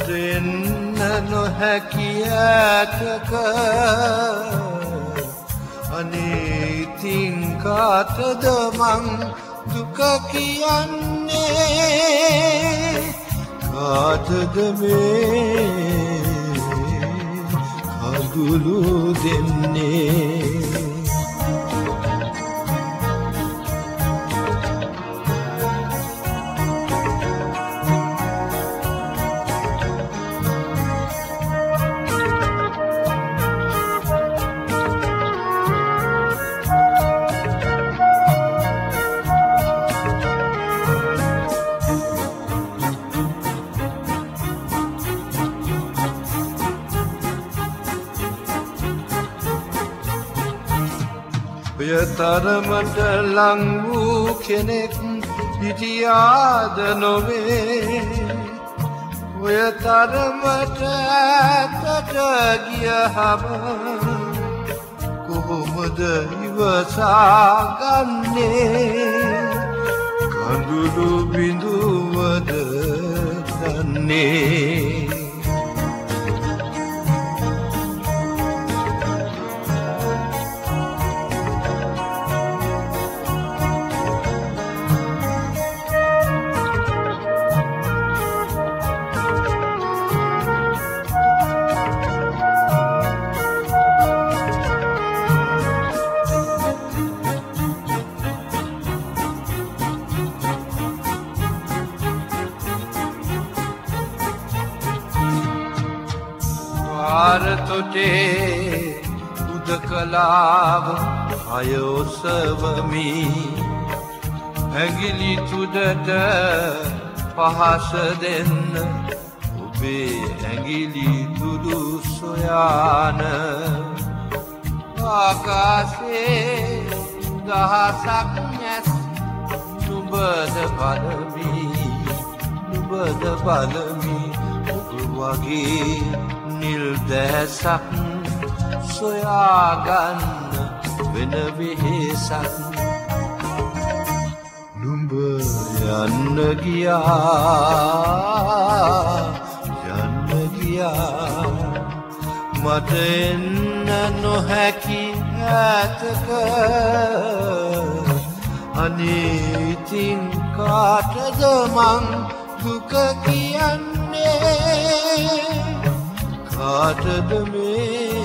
එන්න නොහැකි ඈතක අනේ ඉතින් කාටද මං දුක කියන්නේ කාටද මේ කඳුළු දෙන්නේ ඔය තරමට ලං වූ කෙනෙක් හිටියාද නොවේ ඔය තරමට ඈතට ගියහම කොහොමද ඉවසාගන්නේ කඳුළු බිඳුවද දන්නේ තොටේ උදකලාව අයෝසවමි ඇඟිලි තුඩට පහස දෙන්න ඔබේ ඇඟිලි තුඩු සොයාන ආකාශේ දහසක් නැස් නුඹද බලමි ඔබ වගේ නිල් දැසක් සොයාගන්න වෙන වෙහෙසක් නුඹ යන්න ගියා මට එන්න නොහැකි ඈතක අනේ ඉතින් කාටද මං දුක කියන්නේ කාටද මේ